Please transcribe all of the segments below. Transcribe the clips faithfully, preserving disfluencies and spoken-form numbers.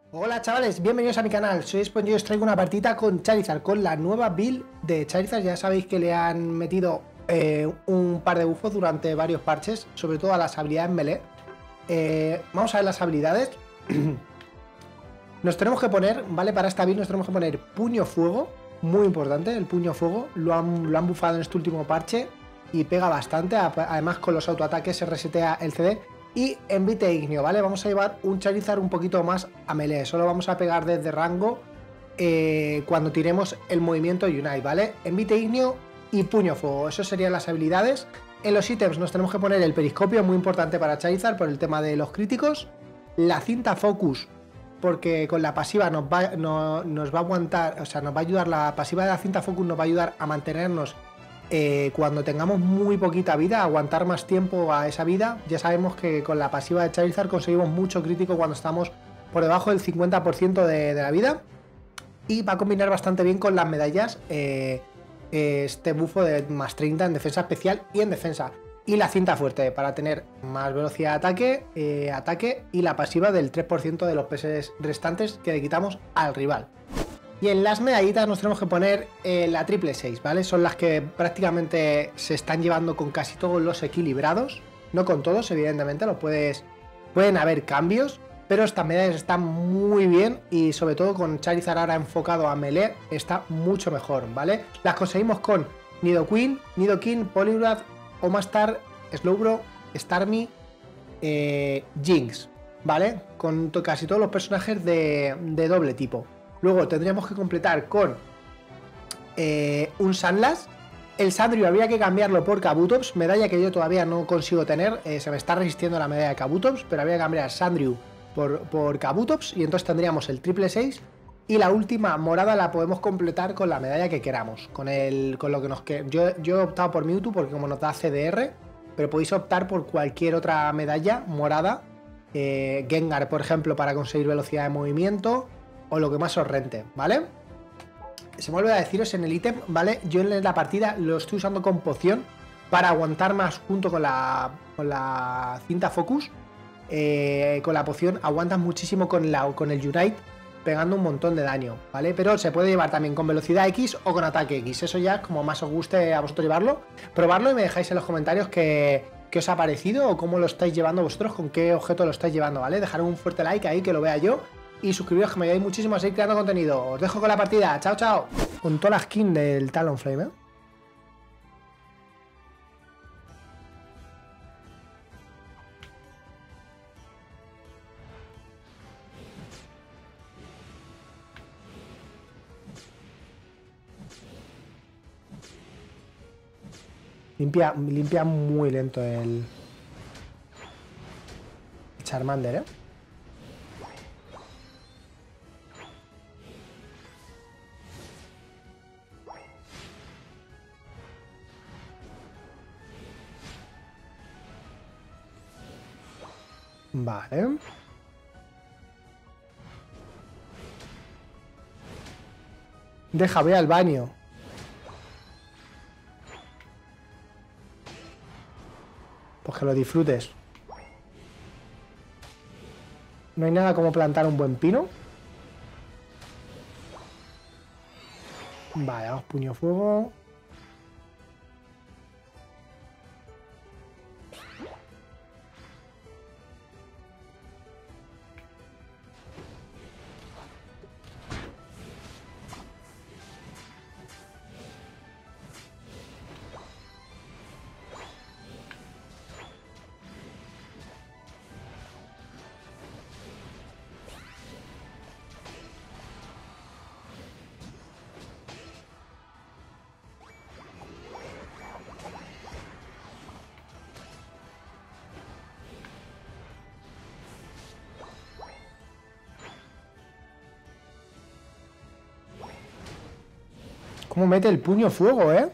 Hola chavales, bienvenidos a mi canal, soy Spawn y os traigo una partida con Charizard, con la nueva build de Charizard. Ya sabéis que le han metido eh, un par de buffos durante varios parches, sobre todo a las habilidades melee. Eh, vamos a ver las habilidades. Nos tenemos que poner, ¿vale? Para esta build nos tenemos que poner puño fuego, muy importante, el puño fuego, lo han, lo han buffado en este último parche y pega bastante, además con los autoataques se resetea el C D. Y envite ignio, ¿vale? Vamos a llevar un Charizard un poquito más a melee. Solo vamos a pegar desde rango eh, cuando tiremos el movimiento Unite, ¿vale? Envite ignio y puño fuego. Eso serían las habilidades. En los ítems nos tenemos que poner el periscopio, muy importante para Charizard por el tema de los críticos. La cinta focus, porque con la pasiva nos va, no, nos va a aguantar, o sea, nos va a ayudar. La pasiva de la cinta focus nos va a ayudar a mantenernos Eh, cuando tengamos muy poquita vida, aguantar más tiempo a esa vida. Ya sabemos que con la pasiva de Charizard conseguimos mucho crítico cuando estamos por debajo del cincuenta por ciento de, de la vida, y va a combinar bastante bien con las medallas eh, este bufo de más treinta en defensa especial y en defensa, y la cinta fuerte para tener más velocidad de ataque, eh, ataque y la pasiva del tres por ciento de los P S restantes que le quitamos al rival. Y en las medallitas nos tenemos que poner eh, la triple seis, ¿vale? Son las que prácticamente se están llevando con casi todos los equilibrados. No con todos, evidentemente, lo puedes, pueden haber cambios, pero estas medallas están muy bien y sobre todo con Charizard ahora enfocado a melee está mucho mejor, ¿vale? Las conseguimos con Nidoqueen, Nidoking, Poliwrath, Omastar, Slowbro, Starmie, eh, Jinx, ¿vale? Con casi todos los personajes de, de doble tipo. Luego tendríamos que completar con eh, un Sandlash. El Sandrew habría que cambiarlo por Kabutops, medalla que yo todavía no consigo tener. Eh, se me está resistiendo la medalla de Kabutops, pero habría que cambiar Sandrew por, por Kabutops. Y entonces tendríamos el triple seis. Y la última morada la podemos completar con la medalla que queramos. Con, el, con lo que nos que yo, yo he optado por Mewtwo porque como nos da C D R. Pero podéis optar por cualquier otra medalla morada. Eh, Gengar, por ejemplo, para conseguir velocidad de movimiento, o lo que más os rente, ¿vale? Se me olvidó deciros en el ítem, ¿vale? Yo en la partida lo estoy usando con poción para aguantar más junto con la, con la cinta focus. Eh, con la poción aguantas muchísimo con, la, con el Unite, pegando un montón de daño, ¿vale? Pero se puede llevar también con velocidad X o con ataque X. Eso ya como más os guste a vosotros llevarlo. Probarlo y me dejáis en los comentarios qué, qué os ha parecido o cómo lo estáis llevando vosotros, con qué objeto lo estáis llevando, ¿vale? Dejar un fuerte like ahí que lo vea yo. Y suscribiros, que me ayudáis muchísimo a seguir creando contenido. Os dejo con la partida. Chao, chao. Con toda la skin del Talonflame, ¿eh? Limpia, limpia muy lento el Charmander, ¿eh? Vale. Deja, voy al baño. Pues que lo disfrutes. No hay nada como plantar un buen pino. Vale, vamos, puño fuego. ¿Cómo mete el puño fuego, eh?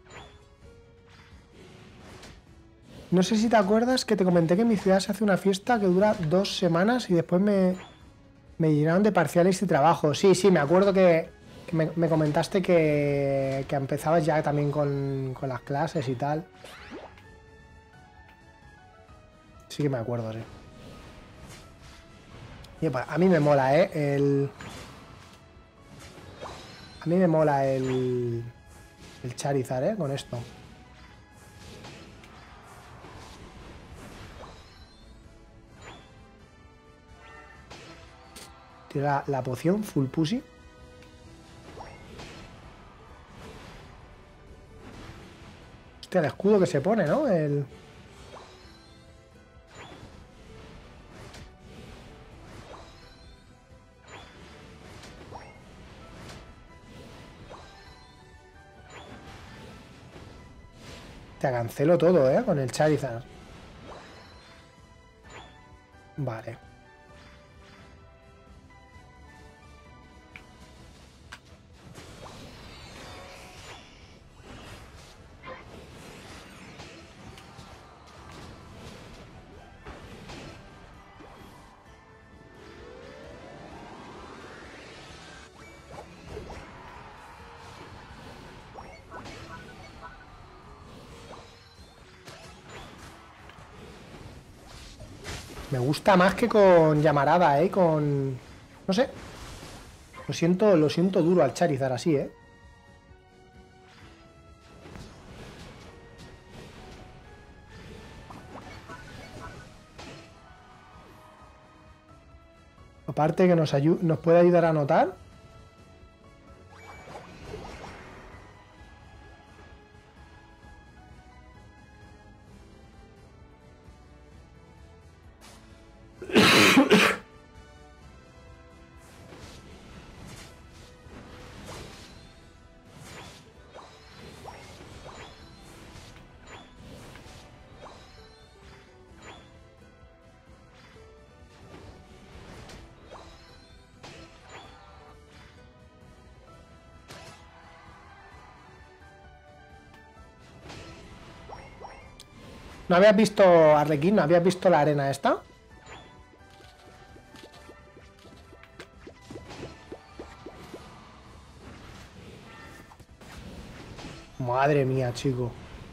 No sé si te acuerdas que te comenté que en mi ciudad se hace una fiesta que dura dos semanas y después me, me llenaron de parciales y trabajo. Sí, sí, me acuerdo que, que me, me comentaste que, que empezabas ya también con, con las clases y tal. Sí que me acuerdo, sí. Y pues, a mí me mola, ¿eh? El... A mí me mola el... El Charizard, ¿eh? Con esto. Tiene la, la poción full pussy. Hostia, el escudo que se pone, ¿no? El... Te cancelo todo, ¿eh? Con el Charizard. Vale. Me gusta más que con llamarada, ¿eh? Con... No sé. Lo siento, lo siento duro al Charizard así, ¿eh? Aparte que nos, nos puede ayudar a notar. ¿No habías visto, Arlequín? ¿No habías visto la arena esta? Madre mía, chico.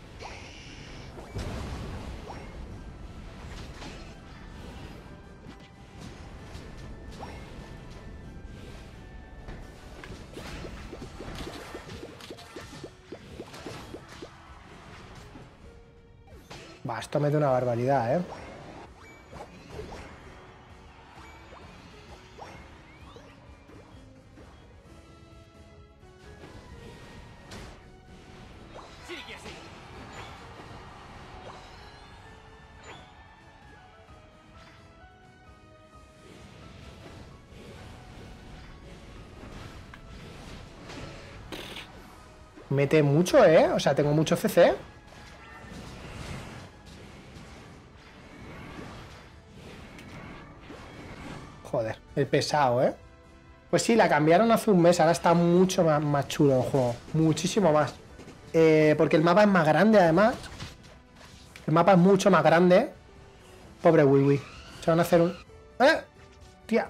Va, esto me da una barbaridad, ¿eh? Mete mucho, ¿eh? O sea, tengo mucho C C. Joder, el pesado, ¿eh? Pues sí, la cambiaron hace un mes. Ahora está mucho más, más chulo el juego. Muchísimo más. Eh, porque el mapa es más grande, además. El mapa es mucho más grande. Pobre Wiwi. Se van a hacer un... ¡Eh! Tía.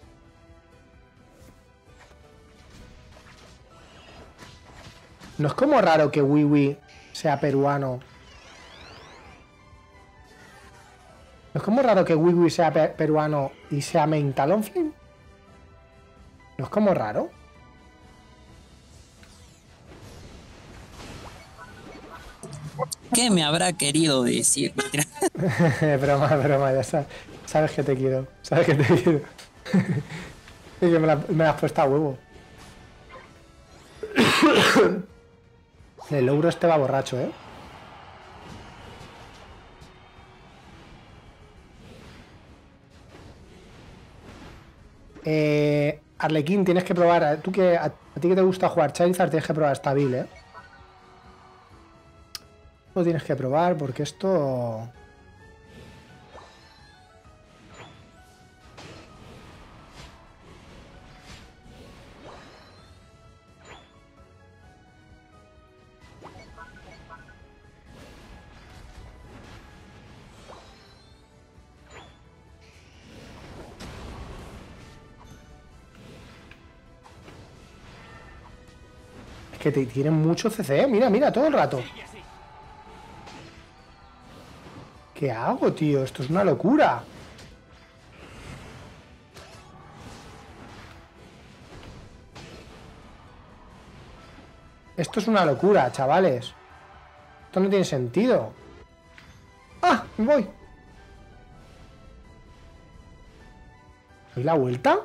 No es como raro que Wiwi sea peruano. ¿No es como raro que Wiwi sea pe peruano y sea main Talonflame? ¿No es como raro? ¿Qué me habrá querido decir? Broma, broma, ya sabes, sabes que te quiero. Sabes que te quiero. Y que me la, me la has puesto a huevo. El logro este va borracho, ¿eh? Eh, Arlequín, tienes que probar. Tú que a, a ti que te gusta jugar Charizard, tienes que probar esta build, ¿eh? Lo tienes que probar porque esto... Es que te tienen mucho C C, mira, mira, todo el rato. ¿Qué hago, tío? Esto es una locura. Esto es una locura, chavales. Esto no tiene sentido. ¡Ah! Me voy. ¿Y la vuelta?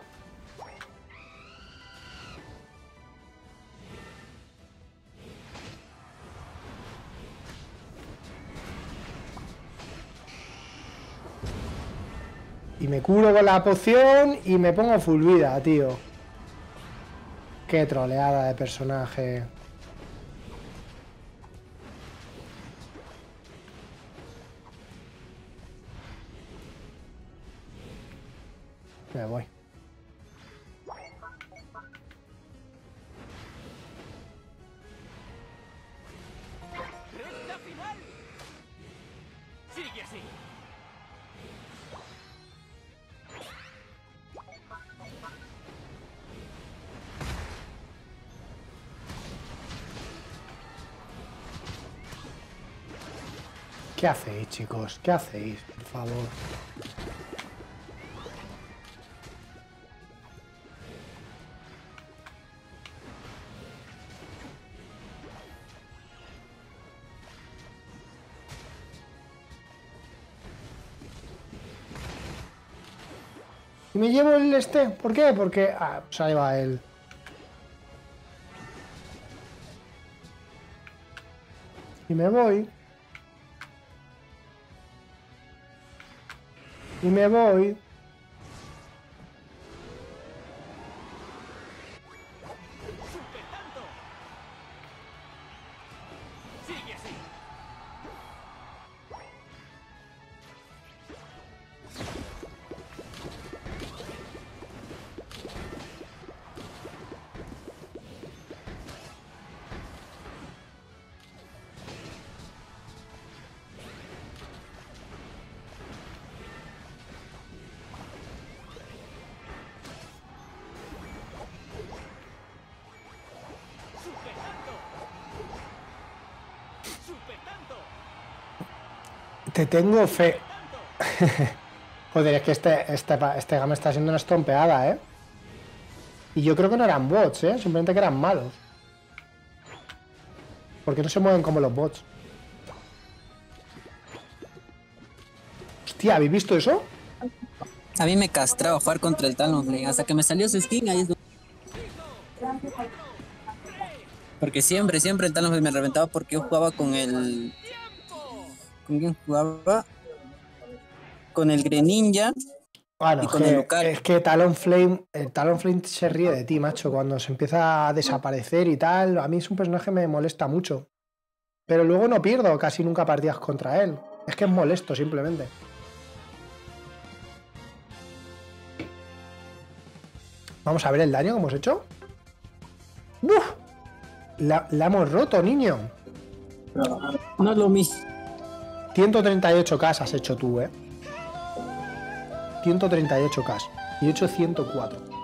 Y me curo con la poción y me pongo full vida, tío. Qué troleada de personaje. Me voy. ¡Recta final! Sigue así. ¿Qué hacéis, chicos? ¿Qué hacéis? Por favor. Y me llevo el este. ¿Por qué? Porque... Ah, pues ahí va él. Y me voy. Y me voy. ¡Super tanto! Sigue así. ¡Super tanto! ¡Super tanto! Te tengo fe. ¡Tanto! Joder, es que este, este, este game está siendo una estompeada, ¿eh? Y yo creo que no eran bots, ¿eh? Simplemente que eran malos. Porque no se mueven como los bots. Hostia, ¿habéis visto eso? A mí me castraba jugar contra el Talonflame. Hasta que me salió su skin, ahí es donde... Porque siempre, siempre el Talonflame me reventaba porque yo jugaba con el... ¿Con quién jugaba? Con el Greninja. Bueno, Y es con el que, Lucario. es que Talonflame, el Talonflame se ríe de ti, macho, cuando se empieza a desaparecer y tal. A mí es un personaje que me molesta mucho. Pero luego no pierdo casi nunca partidas contra él. Es que es molesto, simplemente. Vamos a ver el daño que hemos hecho. ¡Uf! La, la hemos roto, niño. No es lo mismo. ciento treinta y ocho K has hecho tú, ¿eh? ciento treinta y ocho K. Y he hecho ciento cuatro.